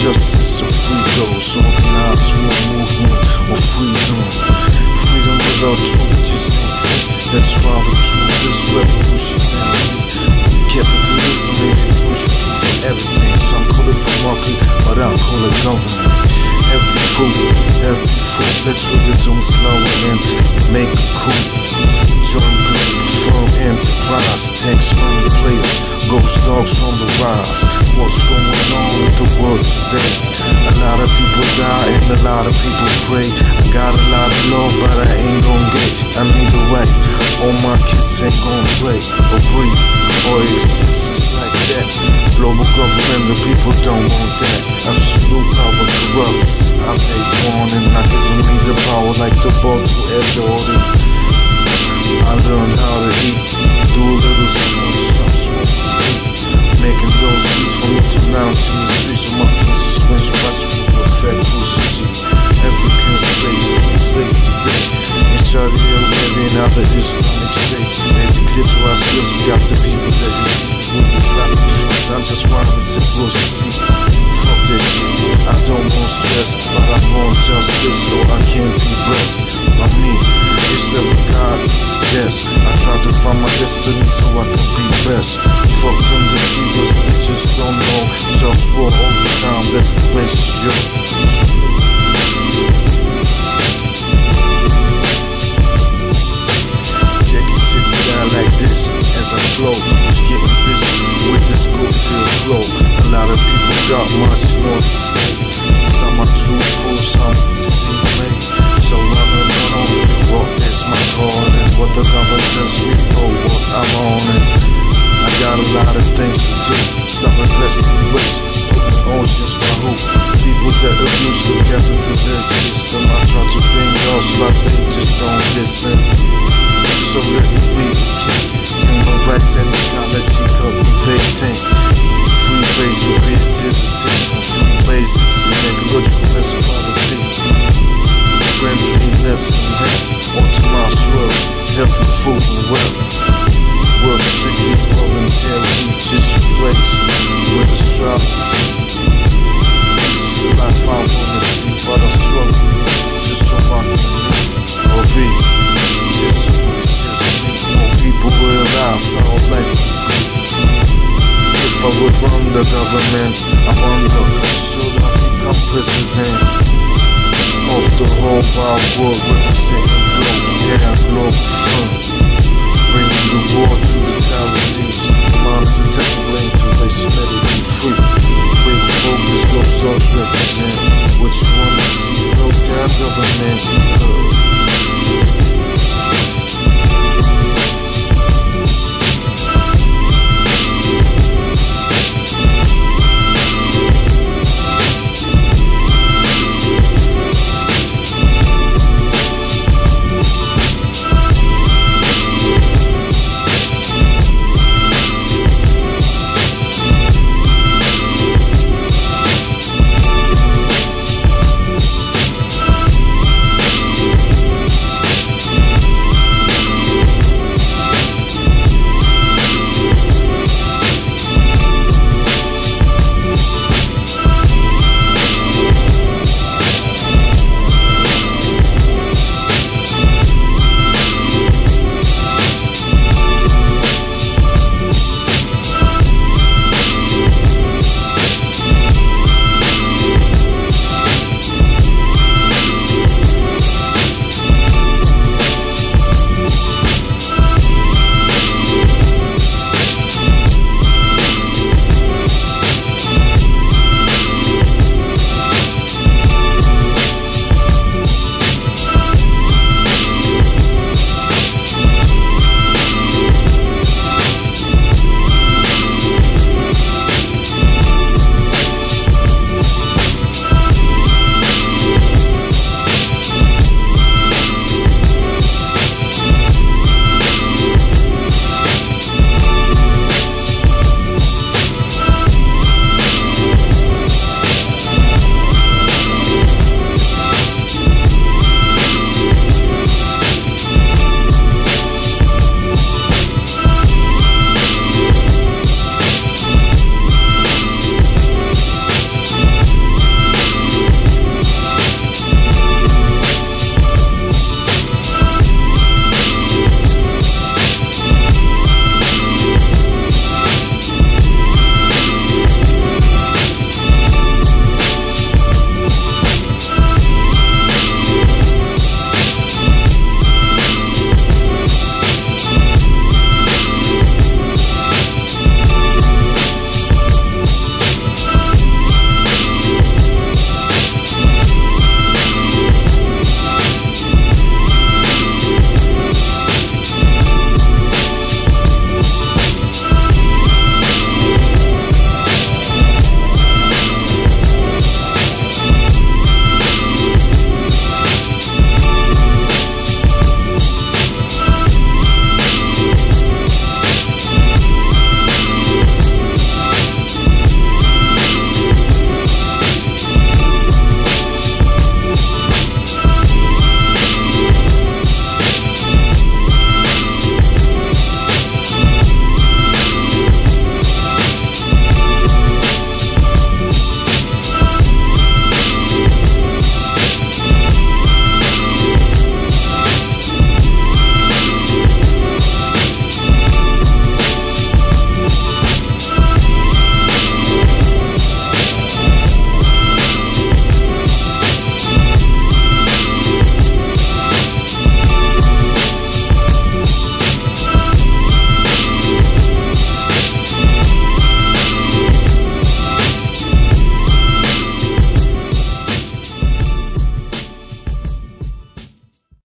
justice or free those, organized through a movement of freedom. Freedom without truth just ain't free. That's why the truth is revolutionary. Capitalism ain't the crucial truth for everything. Some call it free market, but I call it government. Healthy food, let's religion slow and make it cool. Join Globalfirm enterprise, tax money players, GhostDogz on the rise. What's going on in the world today? A lot of people die and a lot of people pray. I got a lot of love, but I ain't gon' get. I need a wife, all my kids ain't gon' play or breathe or exist. It's like that. Global government, the people don't want that. Absolute power corrupts. I take one and not giving me the power like the ball to Air Jordan. I learned how to eat, do a little small, making those beats for me to lounge in the streets of my friends. When you pass me perfect cruises, African slaves, enslaved today in Saudi Arabia and other Islamic states. They declare to our skills, we got the people that receive the word Islamic. Cause I'm just one with simple to see. Fuck that shit, I don't want stress, but I want justice, so I can't be blessed by me. Is there a God? Yes, I try to find my destiny so I can be best. Fuck them deceivers, they just don't know. JustWar all the time, that's the ratio. Check it out like this as I flow. Who's getting busy with this good flow? A lot of people got much more to say. Some are truthful, some deceive. So run on, what is my calling? What the government tells me for what I'm on. And I got a lot of things to do. Stop investing ways, putting oceans my hoop. People that abuse the capitalist system. I try to bring those, but they just don't listen. So let me be the king. Human rights and ecology cultivating. Free base for creativity. Free basics and ecological equality. Friendliness and health. Optimized world. Healthy food and wealth. Work strictly voluntary. Just a place with astrology. This is the life I wanna see, but I struggle just so I can live or be. Just so it's just me. More people realize how life can be. If I would run the government, I wonder, should I become president of the whole wide world, representing Globalfirm, bringing the war to the charities. Minds are taking blame to race, let it be free.